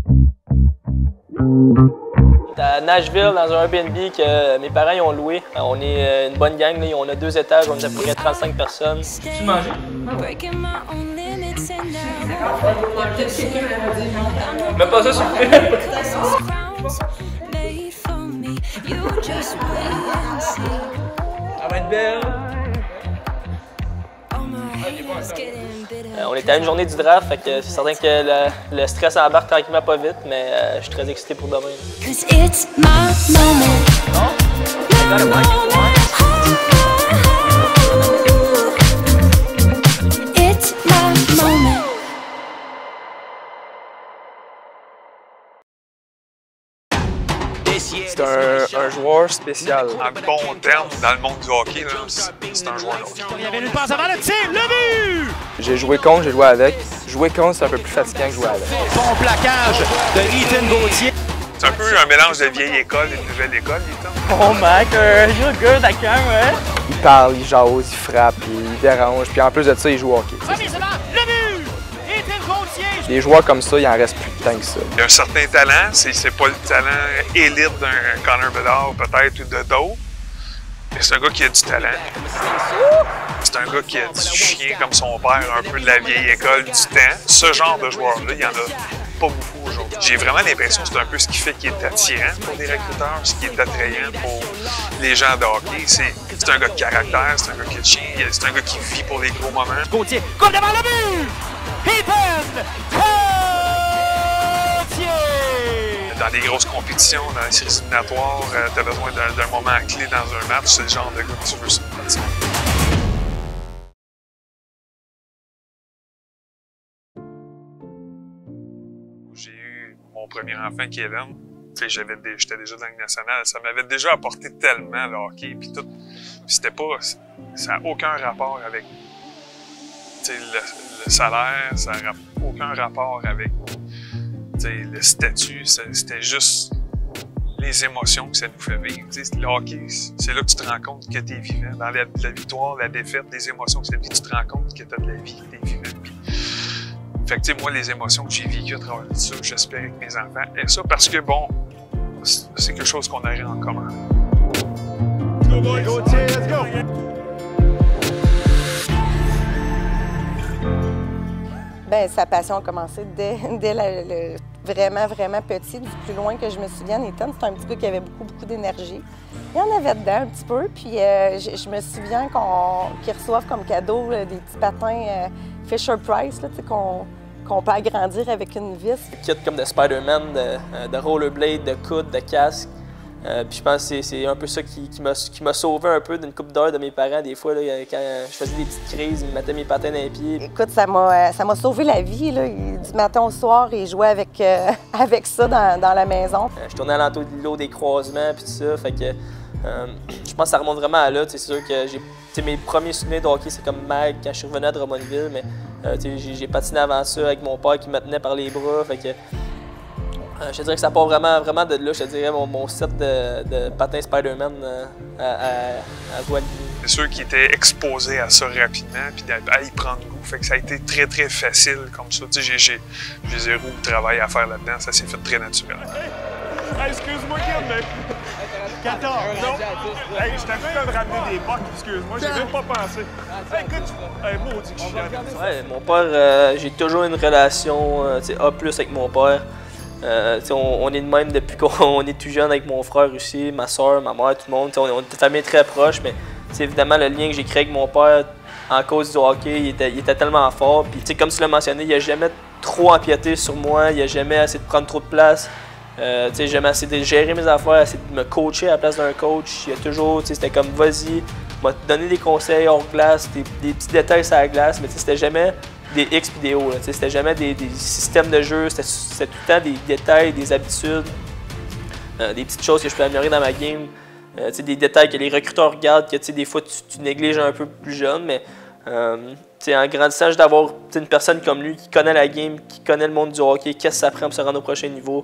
À Nashville, dans un Airbnb que mes parents ils ont loué. On est une bonne gang, là. On a 2 étages, on est à peu près 35 personnes. Tu manges? Mets pas ça sur le Ça va être belle. On était à une journée du draft, fait que c'est certain que le stress embarque tranquillement pas vite, mais je suis très excité pour demain. C'est un joueur spécial. En bon terme, dans le monde du hockey, c'est un joueur d'hockey. Il y avait une passe avant le tir, le but! J'ai joué contre, j'ai joué avec. Jouer contre, c'est un peu plus fatigant que jouer avec. Bon plaquage de Ethan Gauthier. C'est un peu un mélange de vieille école et de nouvelle école, Ethan. Oh Mac, you're good at camp, ouais. Il parle, il jase, il frappe, il dérange. Puis en plus de ça, il joue au hockey. Le but! Ethan Gauthier! Des joueurs comme ça, il en reste plus de temps que ça. Il a un certain talent, c'est pas le talent élite d'un Connor Bedard peut-être ou de d'autres, mais c'est un gars qui a du talent. C'est un gars qui a du chien comme son père, un peu de la vieille école du temps. Ce genre de joueur-là, il y en a pas beaucoup aujourd'hui. J'ai vraiment l'impression que c'est un peu ce qui fait qu'il est attirant pour les recruteurs, ce qui est attrayant pour les gens de hockey. C'est un gars de caractère, c'est un gars qui a de chien, c'est un gars qui vit pour les gros moments. Gauthier, comme devant le but! Ethan Gauthier! Dans des grosses compétitions, dans les séries éliminatoires, tu as besoin d'un moment clé dans un match, c'est le genre de gars que tu veux ça. J'ai eu mon premier enfant, Kevin. J'étais déjà dans la Ligue nationale. Ça m'avait déjà apporté tellement le hockey. Puis tout. C'était pas. Ça n'a aucun rapport avec le salaire, ça n'a aucun rapport avec le statut. C'était juste les émotions que ça nous fait vivre. Le hockey, c'est là que tu te rends compte que tu es vivant. Dans la victoire, la défaite, les émotions que ça vit, tu te rends compte que tu as de la vie, que tu es vivant. Puis, fait que, moi, les émotions que j'ai vécues à travers tout ça, j'espère que mes enfants aient ça parce que, bon, c'est quelque chose qu'on aurait en commun. Go, boys! Gauthier, let's go! Bien, sa passion a commencé dès vraiment petit, du plus loin que je me souvienne. Ethan, c'est un petit gars qui avait beaucoup d'énergie. Il y en avait dedans un petit peu, puis je me souviens qu'ils reçoivent comme cadeau des petits patins Fisher-Price, qu'on peut agrandir avec une vis. Kit comme de Spider-Man, de rollerblade, de coude, de casque. Puis je pense que c'est un peu ça qui m'a sauvé un peu d'une couple d'heures de mes parents. Des fois, là, quand je faisais des petites crises, ils me mettaient mes patins dans les pieds. Écoute, ça m'a sauvé la vie. Là. Du matin au soir, il jouait avec ça dans la maison. Je tournais à l'entour de l'îlot des croisements puis tout ça. Fait que je pense que ça remonte vraiment à là. C'est sûr que mes premiers souvenirs de hockey, c'est comme Mag quand je suis revenu à Drummondville. Mais j'ai patiné avant ça avec mon père qui me tenait par les bras. Fait que, je te dirais que ça part vraiment de là. Je te dirais mon set de patins Spider-Man à Guadeloupe. C'est sûr qu'ils étaient exposés à ça rapidement puis à y prendre goût. Fait que ça a été très, très facile comme ça. J'ai zéro travail à faire là-dedans. Ça s'est fait très naturel. Hey, excuse-moi, Kim, mais... 14, non? Hey, je t'avais même ramener des bocs, excuse-moi, j'ai même pas pensé. Hey, écoute, maudit que je suis chiant. Ouais, mon père, j'ai toujours une relation A+ avec mon père. On est de même depuis qu'on est tout jeune avec mon frère aussi, ma soeur, ma mère, tout le monde. On est une famille très proche, mais évidemment, le lien que j'ai créé avec mon père en cause du hockey, il était tellement fort. Puis, comme tu l'as mentionné, il n'a jamais trop empiété sur moi, il n'a jamais essayé de prendre trop de place. J'ai jamais essayé de gérer mes affaires, essayé de me coacher à la place d'un coach. Il y a toujours, c'était comme vas-y, m'a donné des conseils hors glace, des petits détails sur la glace, mais c'était jamais des X et des O. C'était jamais des systèmes de jeu, c'était tout le temps des détails, des habitudes, des petites choses que je peux améliorer dans ma game. Des détails que les recruteurs regardent, que des fois tu négliges un peu plus jeune, mais en grandissant, juste d'avoir une personne comme lui qui connaît la game, qui connaît le monde du hockey, qu'est-ce que ça prend pour se rendre au prochain niveau.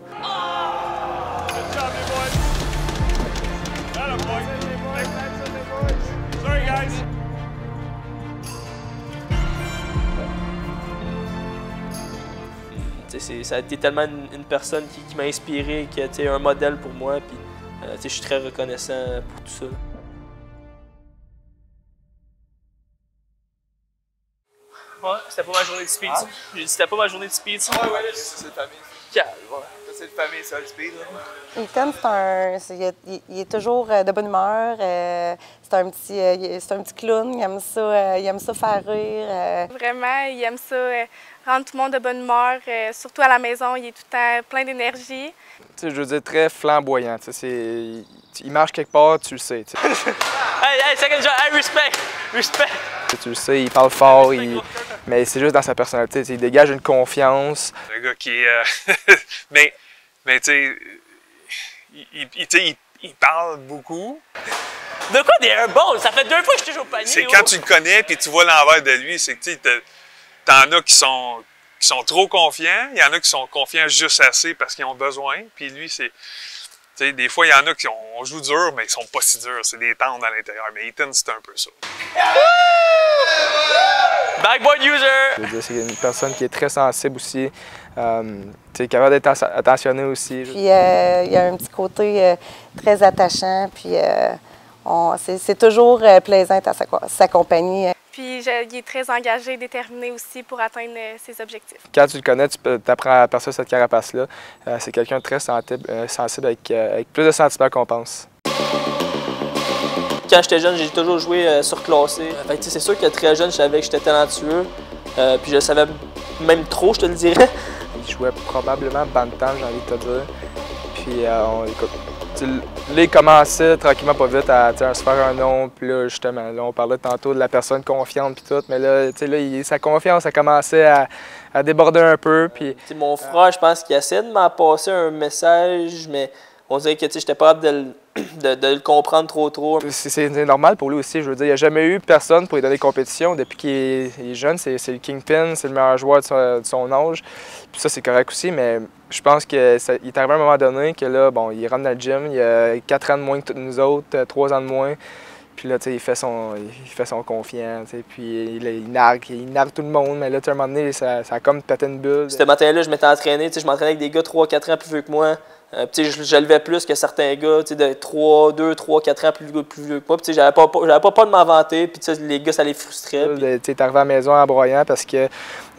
Ça a été tellement une personne qui m'a inspiré, qui a été un modèle pour moi. Puis, je suis très reconnaissant pour tout ça. Ouais, c'était pas ma journée de speed. J'ai dit c'était pas ma journée de speed. Ouais, c'est le famille. C'est le famille, ça, le speed. Ethan, il est toujours de bonne humeur. C'est un petit clown. Il aime ça faire rire. Vraiment, il aime ça rendre tout le monde de bonne humeur. Surtout à la maison, il est tout le temps plein d'énergie. Je veux dire, très flamboyant. Il marche quelque part, tu le sais. Hey, second job, hey, respect! Tu le sais, il parle fort, mais c'est juste dans sa personnalité. Il dégage une confiance. Un gars qui est. mais tu sais, il parle beaucoup. De quoi des airballs? Ça fait 2 fois que je touche au panier. C'est quand tu le connais et tu vois l'envers de lui, c'est que tu sais, t'en as qui sont trop confiants, il y en a qui sont confiants juste assez parce qu'ils ont besoin. Puis lui, c'est. Tu sais, des fois, il y en a qui on joue dur, mais ils sont pas si durs. C'est des tendres à l'intérieur. Mais Ethan, c'est un peu ça. Backboard user! C'est une personne qui est très sensible aussi. Capable d'être attentionné aussi. Puis il y a un petit côté très attachant. Puis c'est toujours plaisant à s'accompagner. Puis il est très engagé, déterminé aussi pour atteindre ses objectifs. Quand tu le connais, tu apprends à percer cette carapace-là. C'est quelqu'un de très sensible avec plus de sentiments qu'on pense. Quand j'étais jeune, j'ai toujours joué surclassé. C'est sûr que très jeune, je savais que j'étais talentueux. Puis je le savais même trop, je te le dirais. Il jouait probablement bantam, j'ai envie de te dire. Puis là, il commençait tranquillement pas vite à se faire un nom. Puis là, justement, on parlait tantôt de la personne confiante puis tout. Mais là, sa confiance a commencé à déborder un peu. Puis, mon frère, je pense qu'il essaie de m'en passer un message, mais on dirait que j'étais pas capable de le comprendre trop. C'est normal pour lui aussi. Je veux dire, il n'y a jamais eu personne pour lui donner compétition. Depuis qu'il est jeune, c'est le kingpin, c'est le meilleur joueur de son âge. Puis ça, c'est correct aussi, mais je pense qu'il est arrivé à un moment donné que là, bon, il rentre dans le gym, il a 4 ans de moins que tous nous autres, 3 ans de moins. Puis là, il fait son confiant, puis il nargue tout le monde, mais là, à un moment donné, ça a comme pété une bulle. Ce matin-là, je m'étais entraîné, je m'entraînais avec des gars 3-4 ans plus vieux que moi. Je levais plus que certains gars de 2, 3, 4 ans plus vieux que moi. J'avais pas peur de m'inventer, puis les gars, ça les frustrait. Tu es arrivé à la maison en broyant parce que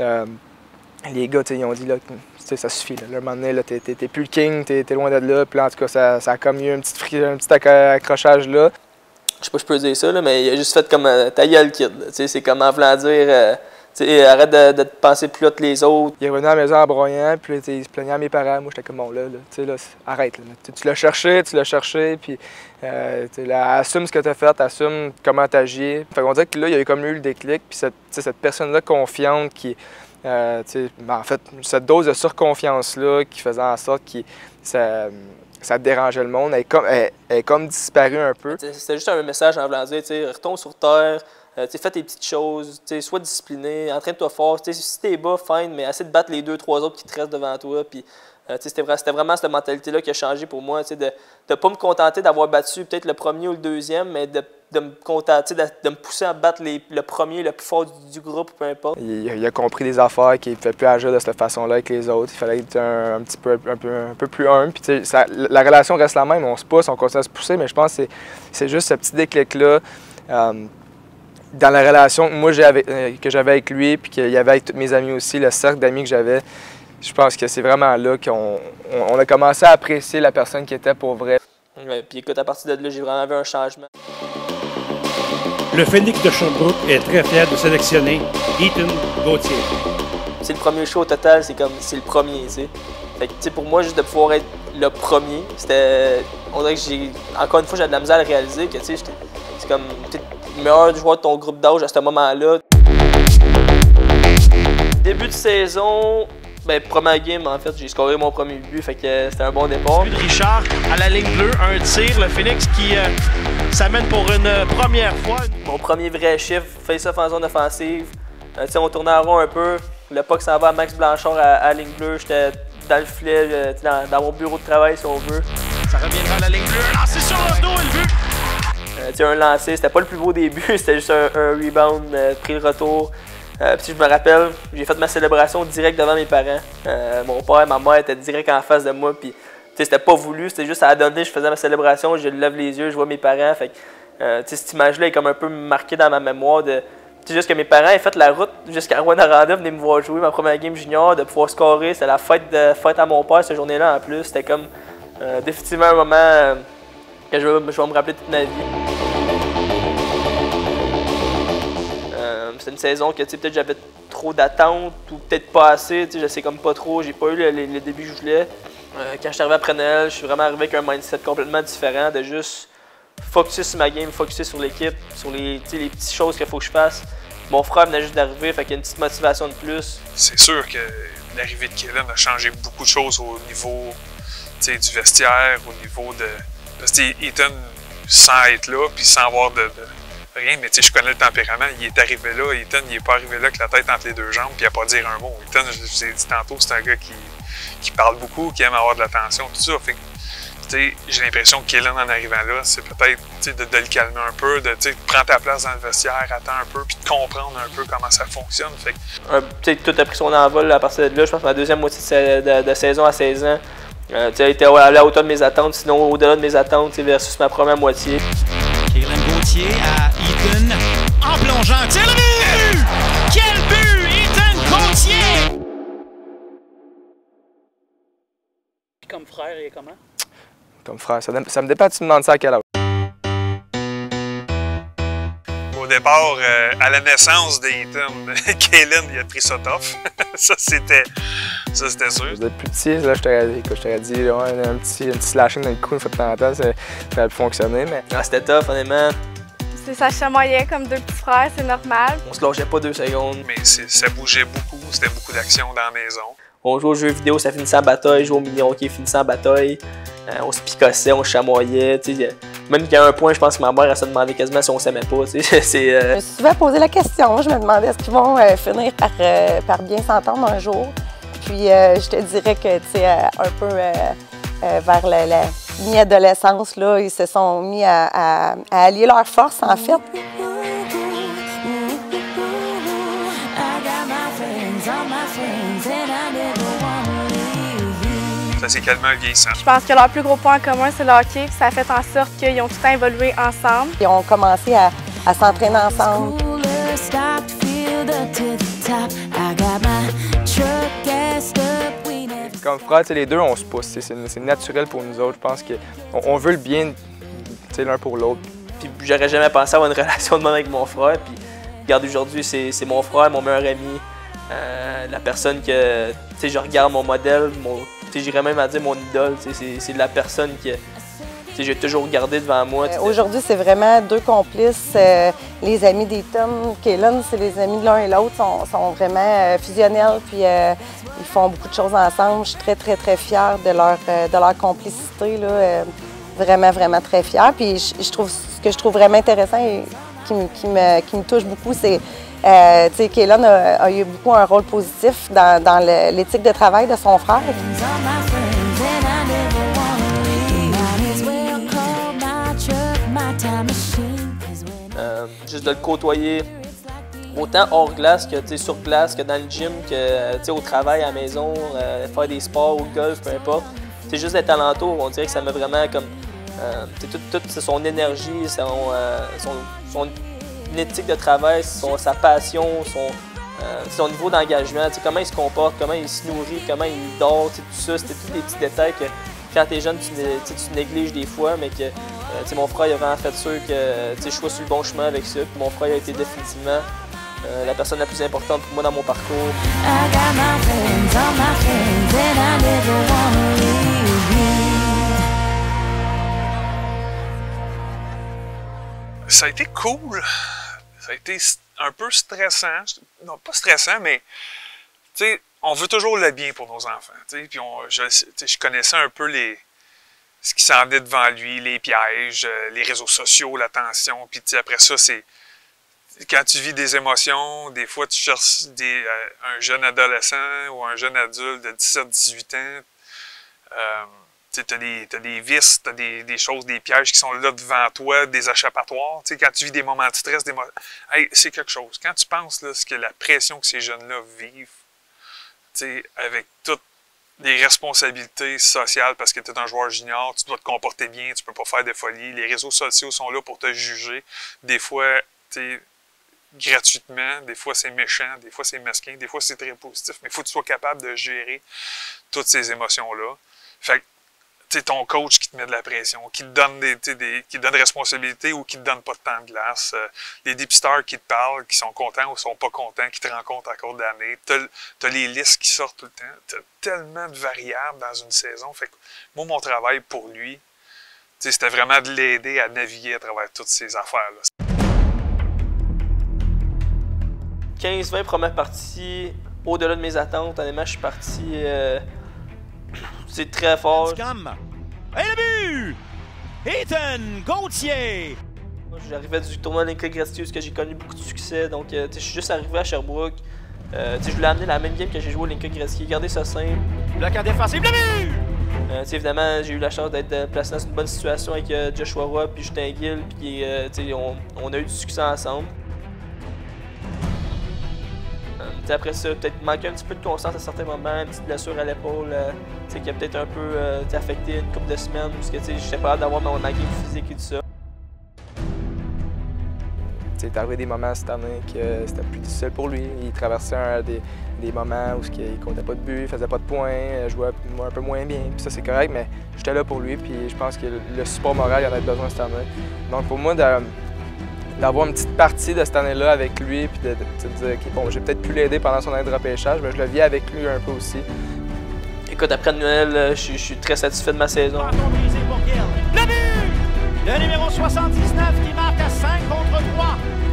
les gars, ils ont dit là, ça suffit. Là. À un moment donné, t'es plus le king, t'es loin de là. Puis en tout cas, ça a comme eu un petit accrochage là. Je sais pas si je peux dire ça, là, mais il a juste fait comme ta gueule, kid. C'est comme en voulant dire. Arrête de te penser plus haut que les autres. Il est revenu à la maison en broyant, puis là, il se plaignait à mes parents. Moi, j'étais comme, bon, là arrête. Là. Tu l'as cherché, puis assume ce que tu as fait, assume comment tu agis. Fait qu'on dirait que là, il y a comme eu le déclic, puis cette personne-là confiante qui, en fait, cette dose de surconfiance-là qui faisait en sorte que ça dérangeait le monde, elle est comme disparue un peu. C'était juste un message en voulant dire, retourne sur terre. Fais tes petites choses, sois discipliné, entraîne-toi fort. Si t'es bas, fine, mais essaie de battre les 2-3 autres qui te restent devant toi. Puis, c'était vraiment cette mentalité-là qui a changé pour moi, de ne pas me contenter d'avoir battu peut-être le premier ou le deuxième, mais de me contenter, de me pousser à battre le premier, le plus fort du groupe, peu importe. Il a compris des affaires qu'il ne fait plus agir de cette façon-là avec les autres. Il fallait être un peu plus humble. Puis, la relation reste la même, on se pousse, on continue à se pousser, mais je pense que c'est juste ce petit déclic-là. Dans la relation que j'avais avec lui, puis qu'il y avait avec tous mes amis aussi, le cercle d'amis que j'avais, je pense que c'est vraiment là qu'on a commencé à apprécier la personne qui était pour vrai. Ouais, puis écoute, à partir de là, j'ai vraiment vu un changement. Le Phénix de Sherbrooke est très fier de sélectionner Ethan Gauthier. C'est le premier show au total, c'est le premier, tu sais. Fait que, pour moi, juste de pouvoir être le premier, c'était... On dirait que encore une fois, j'ai de la misère à le réaliser, que, tu sais, c'est comme... le meilleur joueur de ton groupe d'âge à ce moment-là. Début de saison, première game, en fait, j'ai scoré mon premier but, fait que c'était un bon départ. But de Richard à la ligne bleue, un tir, le Phoenix qui s'amène pour une première fois. Mon premier vrai chiffre, face-off en zone offensive. On tournait en rond un peu, le puck s'en va à Max Blanchard à la ligne bleue, j'étais dans le filet, dans mon bureau de travail si on veut. Ça reviendra à la ligne bleue, lancé sur le dos et le but! Un lancé, c'était pas le plus beau début, c'était juste un rebound, pris le retour. Puis je me rappelle, j'ai fait ma célébration direct devant mes parents. Mon père et ma mère étaient direct en face de moi. Puis c'était pas voulu, c'était juste à la donner. Je faisais ma célébration, je lève les yeux, je vois mes parents. Fait que cette image-là est comme un peu marquée dans ma mémoire. C'est juste que mes parents aient fait la route jusqu'à Rwanda, venaient me voir jouer ma première game junior, de pouvoir scorer. C'était la fête à mon père cette journée-là en plus. C'était comme définitivement un moment que je vais me rappeler toute ma vie. C'est une saison que peut-être j'avais trop d'attentes ou peut-être pas assez, je sais comme pas trop, j'ai pas eu le début que je voulais. Quand je suis arrivé après Noël, je suis vraiment arrivé avec un mindset complètement différent, de juste focuser sur ma game, focuser sur l'équipe, sur les petites choses qu'il faut que je fasse. Mon frère venait juste d'arriver, fait qu'il y a une petite motivation de plus. C'est sûr que l'arrivée de Kellen a changé beaucoup de choses au niveau du vestiaire, au niveau de... Parce que Ethan, sans être là, puis sans avoir de rien, mais je connais le tempérament, il est arrivé là, Ethan, il n'est pas arrivé là avec la tête entre les deux jambes, puis il n'a pas dire un mot. Ethan, je vous ai dit tantôt, c'est un gars qui parle beaucoup, qui aime avoir de l'attention, tout ça. Fait que, j'ai l'impression que Kellen, en arrivant là, c'est peut-être de le calmer un peu, de prendre ta place dans le vestiaire, attends un peu, puis de comprendre un peu comment ça fonctionne. Fait que... tout a pris son envol à partir de là, je pense que ma deuxième moitié de saison à 16 ans. Était à la hauteur de mes attentes, sinon au-delà de mes attentes versus ma première moitié. Kellen Gauthier à Ethan en plongeant. Tire le but! Quel but! Ethan Gauthier! Comme frère, il est comment? Comme frère, ça me dépend, tu me demandes ça à quel âge? Au départ, à la naissance d'Ethan, Kellen, il a pris ça tough. ça, c'était sûr. Depuis plus petit, là, je t'aurais dit ouais, un petit slashing dans le cou une fois de temps en temps, ça aurait pu fonctionner, mais... C'était tough, honnêtement. Ça chamoyait comme deux petits frères, c'est normal. On se lâchait pas 2 secondes. Mais ça bougeait beaucoup, c'était beaucoup d'action dans la maison. On jouait aux jeux vidéo, ça finissait en bataille, jouait au mini-hockey, finissait en bataille. On se picossait, on se chamoyait. Même qu'à un point, je pense que ma mère elle se demandait quasiment si on s'aimait pas. Je me suis souvent posé la question, je me demandais est-ce qu'ils vont finir par bien s'entendre un jour. Puis je te dirais que un peu vers la mi-adolescence, là, ils se sont mis à allier leurs forces en fait. Ça s'est calmé en vieillissant. Je pense que leur plus gros point en commun, c'est le hockey. Puis ça a fait en sorte qu'ils ont tout le temps évolué ensemble. Ils ont commencé à s'entraîner ensemble. Comme frères, les deux, on se pousse. C'est naturel pour nous autres. Je pense qu'on veut le bien l'un pour l'autre. Puis j'aurais jamais pensé avoir une relation de même avec mon frère. Puis regarde, aujourd'hui, c'est mon frère, mon meilleur ami. La personne que je regarde, mon modèle, j'irais même à dire mon idole. C'est la personne que j'ai toujours regardé devant moi. Aujourd'hui, c'est vraiment deux complices. Les amis d'Ethan, Kellen, c'est les amis de l'un et l'autre, sont vraiment fusionnels. Puis ils font beaucoup de choses ensemble. Je suis très, très, très fière de leur complicité. Là. Vraiment, vraiment très fière. Puis ce que je trouve vraiment intéressant et qui me touche beaucoup, c'est Kellen a eu beaucoup un rôle positif dans l'éthique de travail de son frère. Juste de le côtoyer autant hors glace que sur glace, que dans le gym, que au travail, à la maison, faire des sports ou le golf, peu importe. Juste d'être alentour, on dirait que ça m'a vraiment comme... toute son énergie, son éthique de travail, sa passion, son niveau d'engagement, comment il se comporte, comment il se nourrit, comment il dort, tout ça, c'était tous des petits détails que quand tu es jeune, tu négliges des fois, mais que mon frère il a vraiment fait sûr que je sois sur le bon chemin avec ça. Puis mon frère a été définitivement la personne la plus importante pour moi dans mon parcours. Ça a été cool. Ça a été un peu stressant. Non, pas stressant, mais on veut toujours le bien pour nos enfants. Puis je connaissais un peu ce qui s'en venait devant lui, les pièges, les réseaux sociaux, l'attention. Puis après ça, c'est quand tu vis des émotions, des fois tu cherches un jeune adolescent ou un jeune adulte de 17-18 ans. Tu as des vis, tu as des choses, des pièges qui sont là devant toi, des échappatoires. Tu sais, quand tu vis des moments de stress, hey, c'est quelque chose. Quand tu penses là, que la pression que ces jeunes-là vivent, tu sais, avec toutes les responsabilités sociales parce que tu es un joueur junior, tu dois te comporter bien, tu peux pas faire de folie. Les réseaux sociaux sont là pour te juger. Des fois, tu sais, gratuitement, des fois c'est méchant, des fois c'est mesquin, des fois c'est très positif, mais il faut que tu sois capable de gérer toutes ces émotions-là. Fait que, tu sais, ton coach qui te met de la pression, qui te donne qui te donne des responsabilités ou qui te donne pas de temps de glace, les dépisteurs qui te parlent, qui sont contents ou sont pas contents, qui te rencontrent à cours d'année, t'as les listes qui sortent tout le temps, t'as tellement de variables dans une saison. Fait que moi, mon travail pour lui, c'était vraiment de l'aider à naviguer à travers toutes ces affaires-là. 15-20 premières parties, au-delà de mes attentes. Honnêtement, je suis parti. C'est très fort. Et le but! Ethan Gauthier! J'arrivais du tournoi Lincoln Gretzky où j'ai connu beaucoup de succès. Donc, je suis juste arrivé à Sherbrooke. Je voulais amener la même game que j'ai joué au Lincoln Gretzky. Garder ça simple. Bloc en défensif, le but! Évidemment, j'ai eu la chance d'être placé dans une bonne situation avec Joshua Roy puis Justin Gill. Puis, on a eu du succès ensemble. Après ça, peut-être manquer un petit peu de constance à certains moments, une petite blessure à l'épaule qui a peut-être un peu affecté une couple de semaines parce que j'étais pas hâte d'avoir ma game physique et tout ça. C'est arrivé des moments cette année que c'était plus difficile pour lui. Il traversait des moments où il comptait pas de but, il faisait pas de points, jouait un peu moins bien. Puis ça, c'est correct, mais j'étais là pour lui. Puis je pense que le support moral, il en a besoin cette année. Donc pour moi, d'avoir une petite partie de cette année-là avec lui, puis de dire, OK, bon, j'ai peut-être pu l'aider pendant son année de repêchage, mais je le vis avec lui un peu aussi. Écoute, après Noël, je suis très satisfait de ma saison. Le but! Le numéro 79 qui marque à 5 contre 3.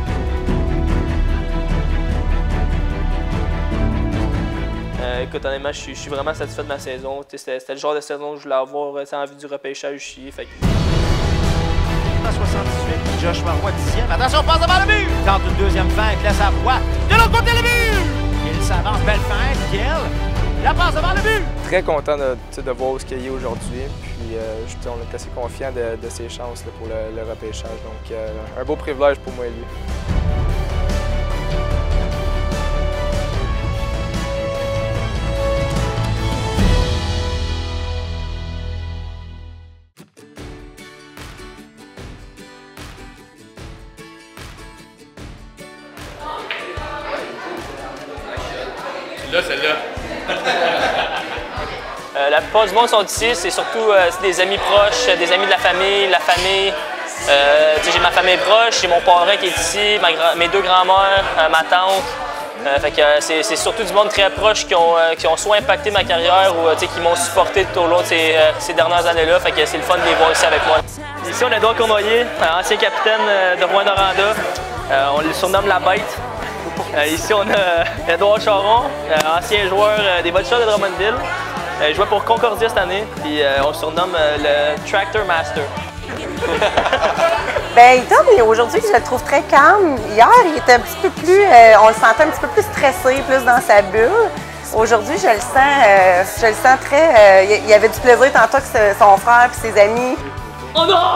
Écoute, honnêtement, je suis vraiment satisfait de ma saison. C'était le genre de saison que je voulais avoir en vue du repêchage aussi. Fait que... 78, Joshua Roy 10e. Attention, passe devant le but! Tente une deuxième feinte, laisse à Roy. De l'autre côté, le but! Il s'avance, belle feinte, Gill. La passe devant le but! Très content de voir ce qu'il y a aujourd'hui. Puis on est assez confiant de ses chances là, pour le repêchage. Donc un beau privilège pour moi et lui. Celle-là. La plupart du monde sont ici, c'est surtout des amis proches, des amis de la famille. J'ai ma famille proche, j'ai mon parrain qui est ici, mes deux grands-mères, ma tante. Fait que c'est surtout du monde très proche qui ont soit impacté ma carrière ou qui m'ont supporté tout au long de ces dernières années-là. Fait que c'est le fun de les voir ici avec moi. Ici, on a Edouard Cournoyer, ancien capitaine de Rouyn-Noranda. On le surnomme la Bête. Ici, on a Edouard Charon, ancien joueur des Voltigeurs de Drummondville. Il jouait pour Concordia cette année, puis on le surnomme le Tractor Master. Bien, Ethan, aujourd'hui, je le trouve très calme. Hier, il était un petit peu plus, on le sentait un petit peu plus stressé, plus dans sa bulle. Aujourd'hui, je le sens très, il y avait du plaisir tantôt que son frère et ses amis. Oh non!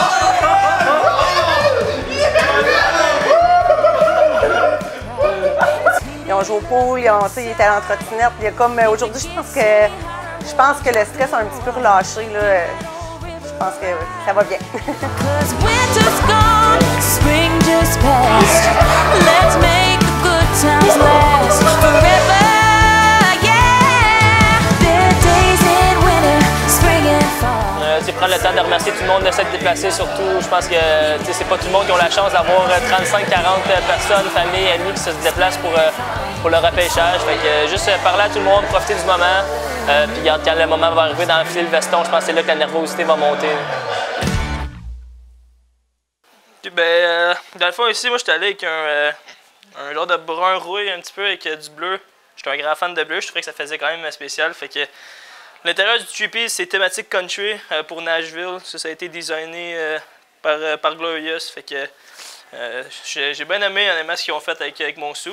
Ils ont joué au pool, ils étaient à l'entretinette. Aujourd'hui, je pense que le stress a un petit peu relâché. Là. Je pense que ça va bien. C'est prendre le temps de remercier tout le monde de s'être déplacé, surtout. Je pense que c'est pas tout le monde qui a la chance d'avoir 35-40 personnes, familles, amis qui se déplacent pour le repêchage. Fait que juste parler à tout le monde, profiter du moment. Puis quand le moment va arriver d'enfiler le veston, je pense que c'est là que la nervosité va monter. Puis dans le fond ici, moi j'étais allé avec un genre de brun rouille un petit peu avec du bleu. J'étais un grand fan de bleu, je trouvais que ça faisait quand même spécial. Fait que l'intérieur du Trippy, c'est thématique country pour Nashville. Ça a été designé par Glorious. Fait que j'ai bien aimé honnêtement ce qu'ils ont fait avec mon suit.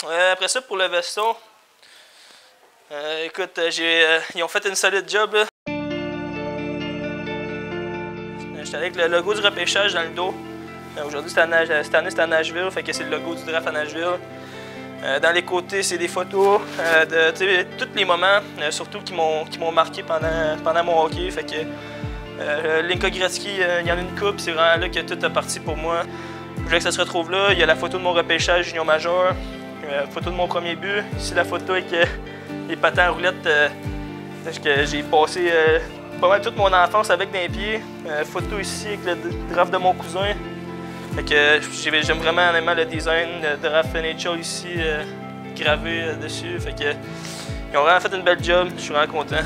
Après ça, pour le veston, écoute, ils ont fait une solide job. J'étais avec le logo du repêchage dans le dos. Aujourd'hui, cette année, c'était à Nashville, fait que c'est le logo du draft à Nashville. Dans les côtés, c'est des photos de tous les moments, surtout qui m'ont marqué pendant mon hockey. Fait que Linka Gretzky, il y en a une coupe, c'est vraiment là que tout est parti pour moi. Je voulais que ça se retrouve là. Il y a la photo de mon repêchage junior major, photo de mon premier but. Ici, la photo avec les patins à roulettes que j'ai passé pas mal toute mon enfance avec d'un pied. Photo ici avec le draft de mon cousin. Fait que j'aime vraiment le design de draft NHL ici gravé dessus. Fait que ils ont vraiment fait une belle job. Je suis vraiment content.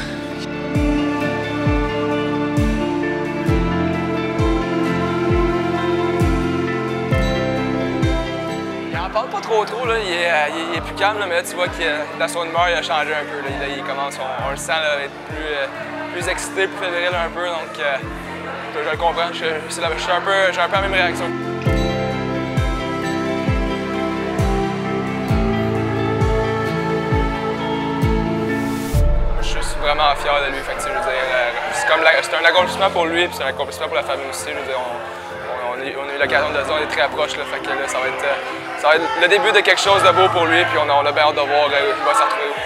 Il en parle pas trop là. Il est plus calme là, mais là tu vois que dans son humeur il a changé un peu. Là. Il commence, on le sent là, être plus excité, plus fébrile un peu. Donc je le comprends. J'ai un peu la même réaction. Vraiment fier de lui. Fait que, je veux dire, c'est un accomplissement pour lui et c'est un accomplissement pour la famille aussi. Je veux dire, on a eu l'occasion de le dire, on est très proches. Là, fait que, là, ça va être le début de quelque chose de beau pour lui puis on a bien hâte de voir où il va se retrouver.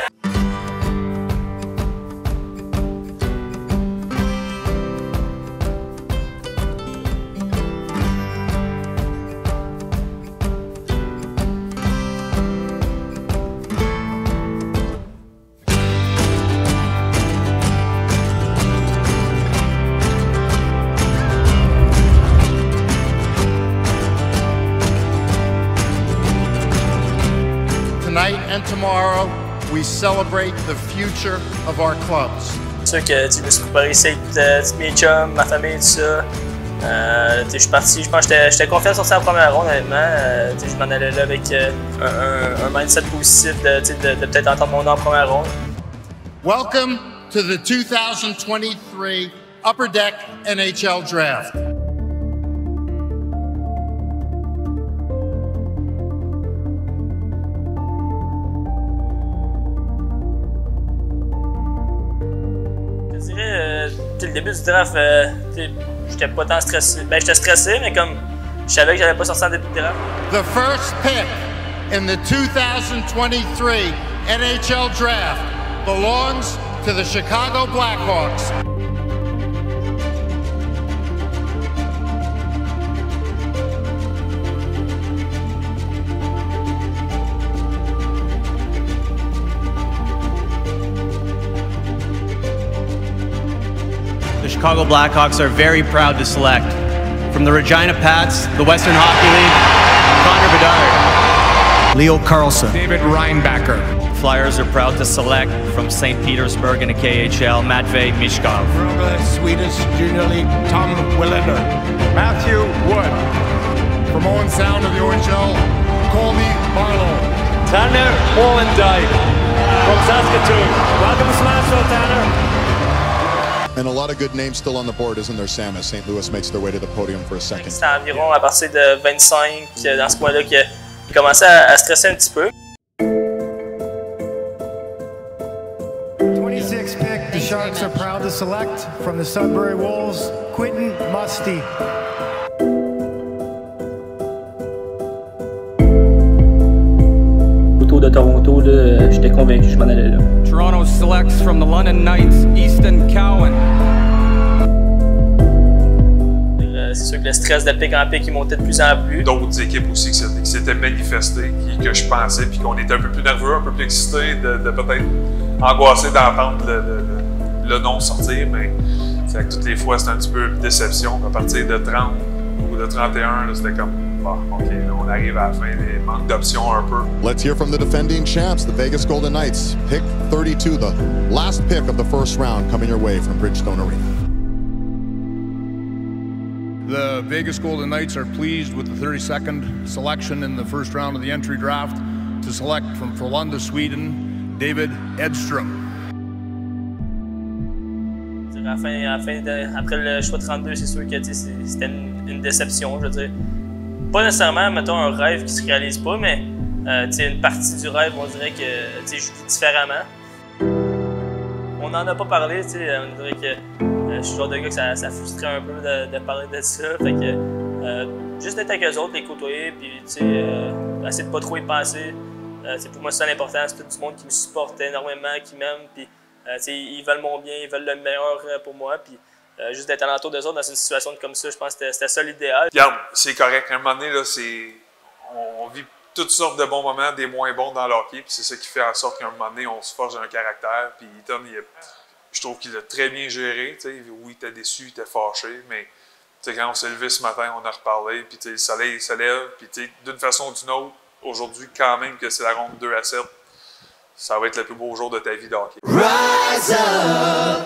Tonight and tomorrow, we celebrate the future of our clubs. C'est sûr que je me suis préparé ici avec mes chums, ma famille, tout ça. Je suis parti, je pense que j'étais confiant sur la première ronde, honnêtement. Je m'en allais là avec un mindset positif de peut-être entendre mon nom en première ronde. Welcome to the 2023 Upper Deck NHL Draft. Je dirais, le début du draft, j'étais pas tant stressé. Ben, j'étais stressé, mais comme je savais que j'allais pas sortir en début de draft. The first pick in the 2023 NHL Draft belongs to the Chicago Blackhawks. The Chicago Blackhawks are very proud to select from the Regina Pats, the Western Hockey League, Connor Bedard, Leo Carlson, David Reinbacher. Flyers are proud to select from St. Petersburg in the KHL, Matvei Mishkov. From the Swedish Junior League, Tom Willander. Matthew Wood. From Owen Sound of the OHL, Colby Barlow. Tanner Molendyke from Saskatoon. Welcome to Smashville, Tanner. And a lot of good names still on the board, isn't there, Sam, as St. Louis makes their way to the podium for a second? C'était environ à partir de 25, dans ce coin-là, qu'il commençait à stresser un petit peu. 26th pick, the Sharks are proud to select from the Sudbury Wolves, Quentin Musty. Autour de Toronto, j'étais convaincu que je m'en allais là. Toronto selects from the London Knights, Easton Cowan. C'est sûr que le stress de pic en pic, il montait de plus en plus. D'autres équipes aussi qui s'étaient manifestées, que je pensais, puis qu'on était un peu plus nerveux, un peu plus excités, de peut-être angoissés d'entendre le nom sortir, mais c'est que toutes les fois, c'était un petit peu une déception. À partir de 30 ou de 31, c'était comme, bon, OK, là, on arrive à la fin, il manque d'options un peu. Let's hear from the defending champs, the Vegas Golden Knights. Pick 32, the last pick of the first round, coming your way from Bridgestone Arena. The Vegas Golden Knights are pleased with the 32nd selection in the first round of the entry draft to select from Frölunda, Sweden, David Edström. Après le choix 32, c'est sûr que c'était une déception, je veux dire. Pas nécessairement, mettons, un rêve qui se réalise pas, mais une partie du rêve, on dirait que je vis différemment. On n'en a pas parlé, on dirait que je suis le genre de gars que ça frustrait un peu de parler de ça. Fait que, juste d'être avec eux autres, les côtoyer, puis essayer de pas trop y penser. Pour moi, c'est ça l'important. C'est tout du monde qui me supporte énormément, qui m'aime, puis ils veulent mon bien, ils veulent le meilleur pour moi. Puis, juste d'être alentour d'eux autres dans une situation comme ça, je pense que c'était ça l'idéal. Regarde, c'est correct. À un moment donné, là, on vit toutes sortes de bons moments, des moins bons dans l'hockey, puis c'est ça qui fait en sorte qu'à un moment donné, on se forge un caractère. Puis Ethan, je trouve qu'il a très bien géré. Oui, il était déçu, il était fâché, mais quand on s'est levé ce matin, on a reparlé, puis le soleil se lève, puis d'une façon ou d'une autre, aujourd'hui, quand même que c'est la ronde 2-7, ça va être le plus beau jour de ta vie de hockey. Rise up.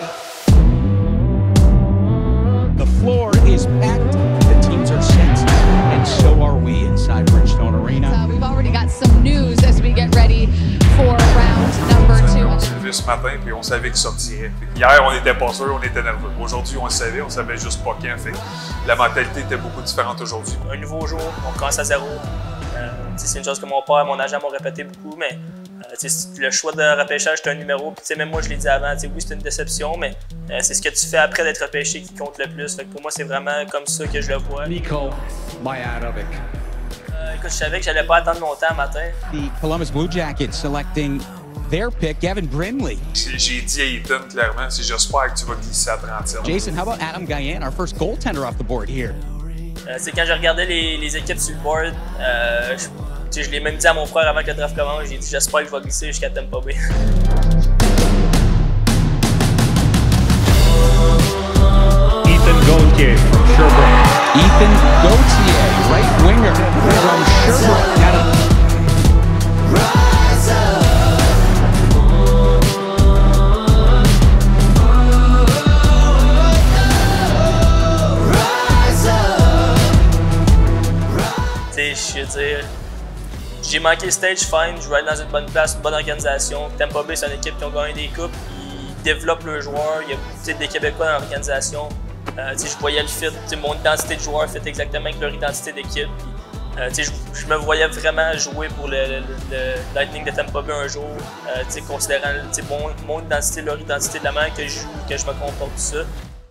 The floor is packed, the teams are set, and so are we inside Bridgestone Arena. We've already got some news as we get ready for round number 2. On s'est levé ce matin, puis on savait qu'il sortirait. Hier, on n'était pas sûr, on était nerveux. Aujourd'hui, on savait juste pas quand. Fait la mentalité était beaucoup différente aujourd'hui. Un nouveau jour, on commence à zéro. C'est une chose que mon agent m'a répété beaucoup, mais le choix de repêchage, c'est un numéro. Puis, même moi, je l'ai dit avant, oui, c'est une déception, mais c'est ce que tu fais après d'être repêché qui compte le plus. Fait que pour moi, c'est vraiment comme ça que je le vois. Nico Mijadovic. Écoute, je savais que j'allais pas attendre longtemps le matin. The Columbus Blue Jackets selecting their pick, Gavin Brindley. J'ai dit à Ethan clairement, j'espère que tu vas glisser à 37. Jason, how about Adam Gajan, our first goaltender off the board here? Quand je regardais les équipes sur le board, je l'ai même dit à mon frère avant que le draft commence, j'ai dit j'espère que je vais glisser jusqu'à Tampa Bay. Ethan Gauthier from Sherbrooke. Ethan Gauthier, right winger from Sherbrooke. Rise up. Je veux dire, j'ai manqué le stage, fine, je vais aller dans une bonne place, une bonne organisation. Tampa Bay, c'est une équipe qui ont gagné des coupes, ils développent leurs joueurs, il y a des Québécois dans l'organisation. Je voyais le fit, mon identité de joueur fit exactement avec leur identité d'équipe. Je me voyais vraiment jouer pour le Lightning de Tampa Bay un jour, considérant mon identité, leur identité, de la manière que je joue, que je me comporte, tout ça.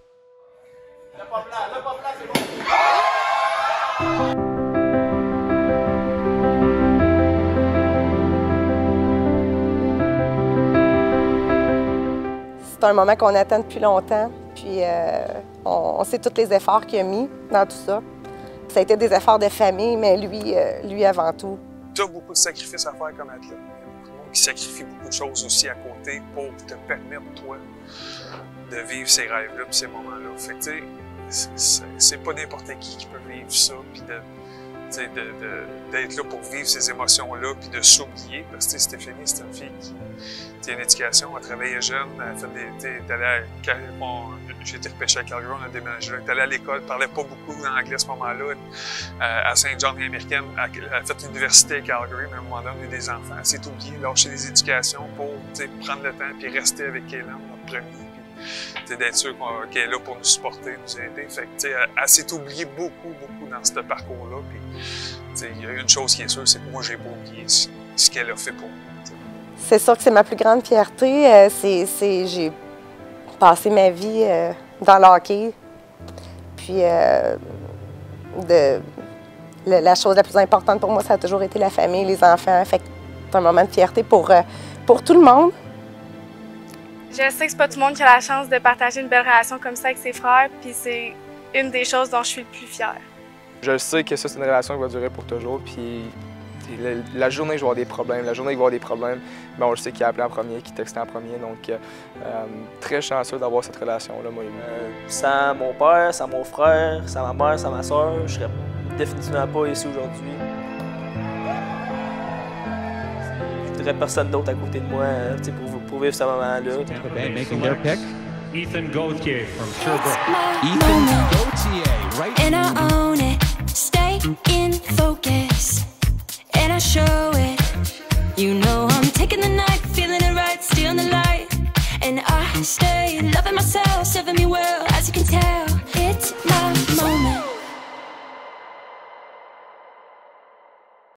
C'est un moment qu'on attend depuis longtemps, puis on sait tous les efforts qu'il a mis dans tout ça. Ça a été des efforts de famille, mais lui avant tout. Tu as beaucoup de sacrifices à faire comme athlète. Il y a beaucoup de monde qui sacrifie beaucoup de choses aussi à côté pour te permettre, toi, de vivre ces rêves-là et ces moments-là. Fait que, tu sais, c'est pas n'importe qui peut vivre ça, puis d'être là pour vivre ces émotions-là, puis de s'oublier. Parce que Stéphanie, c'est une fille qui a une éducation, elle travaillait jeune, elle fait j'ai été repêché à Calgary, on a déménagé là, elle est allée à l'école, elle parlait pas beaucoup d'anglais à ce moment-là. À Saint-John américaine, elle a fait l'université à Calgary, mais à un moment donné, elle a eu des enfants. Elle s'est oubliée, lâcher des éducations pour prendre le temps puis rester avec Kaylan, notre premier. D'être sûr qu'elle est là pour nous supporter, nous aider. Fait que, elle s'est oubliée beaucoup dans ce parcours-là. Il y a une chose qui est sûre, c'est que moi, j'ai pas oublié ce qu'elle a fait pour moi. C'est sûr que c'est ma plus grande fierté. J'ai passé ma vie dans le hockey. Puis la chose la plus importante pour moi, ça a toujours été la famille, les enfants. Fait que c'est un moment de fierté pour tout le monde. Je sais que c'est pas tout le monde qui a la chance de partager une belle relation comme ça avec ses frères, puis c'est une des choses dont je suis le plus fière. Je sais que ça, c'est une relation qui va durer pour toujours, puis la journée que je vais avoir des problèmes, la journée qu'il va y avoir des problèmes, ben on le sait qui a appelé en premier, qui textait en premier, donc très chanceux d'avoir cette relation-là, moi. Sans mon père, sans mon frère, sans ma mère, sans ma soeur, je serais définitivement pas ici aujourd'hui. Je voudrais personne d'autre à côté de moi pour vivre ce moment-là. Making their pick. Ethan Gauthier from Sherbrooke. Ethan Gauthier, right? And I own it, stay in focus, and I show it. You know I'm taking the night.